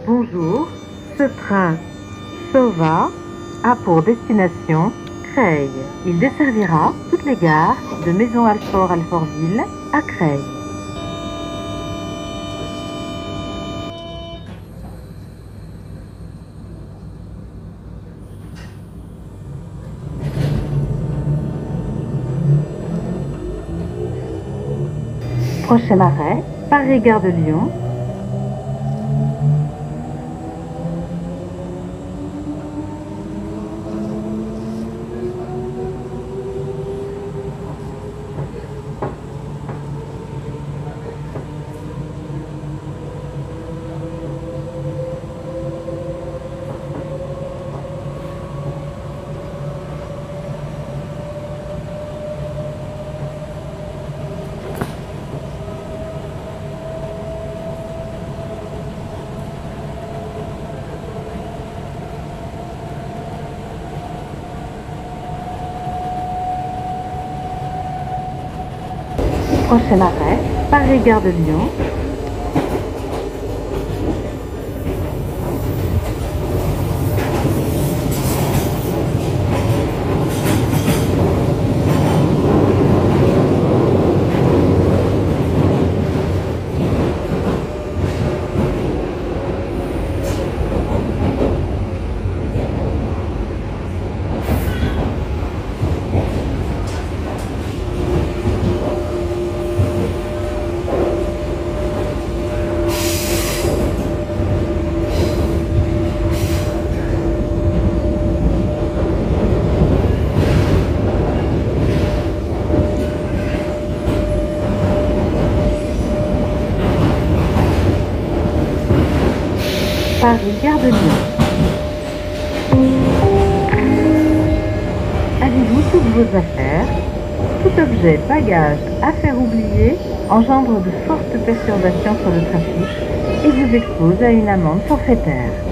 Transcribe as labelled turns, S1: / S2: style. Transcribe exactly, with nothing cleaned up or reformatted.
S1: Bonjour, ce train Sova a pour destination Creil. Il desservira toutes les gares de Maison-Alfort-Alfortville à Creil. Prochain arrêt, Paris-Gare de Lyon. Prochain arrêt, Paris-Gare de Lyon. Paris-Gare de Lyon. Avez-vous toutes vos affaires? Tout objet, bagage, affaires oubliées engendre de fortes perturbations sur le trafic et vous expose à une amende forfaitaire.